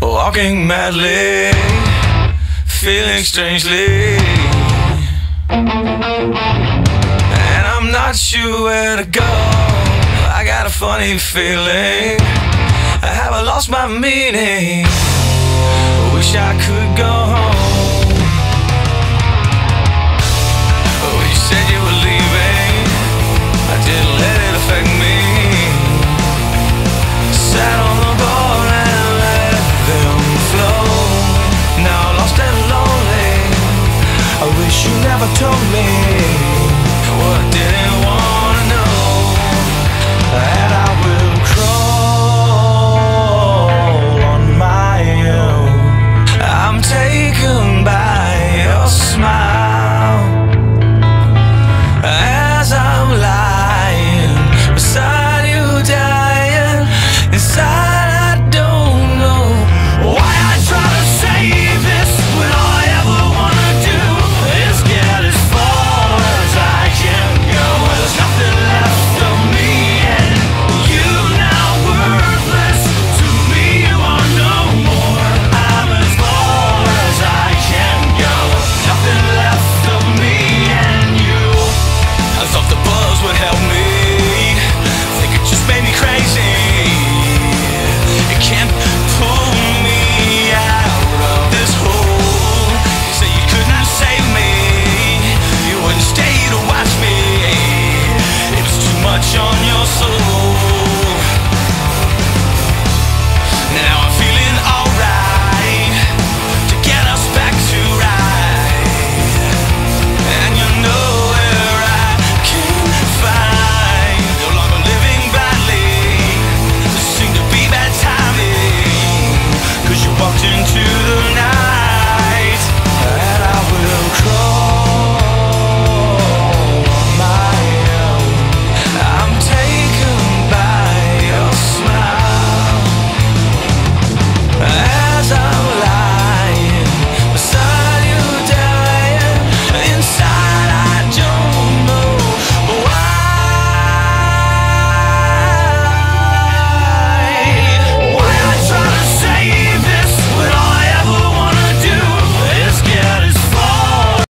walking madly, feeling strangely, and I'm not sure where to go. I got a funny feeling have I lost my meaning? Wish I could go home. When you said you were leaving, I didn't let it affect me. Sat on the board and let them flow. Now lost and lonely, I wish you never told me what I didn't want to know. And I will crawl on my own. I'm taken by your smile as I'm lying beside you, dying inside. I don't know why I try to save this when all I ever wanna do is get as far as I can go. There's nothing left of me and you now worthless to me. You are no more. I'm as far as I can go. Nothing left of me and you. I thought the buzz would help me.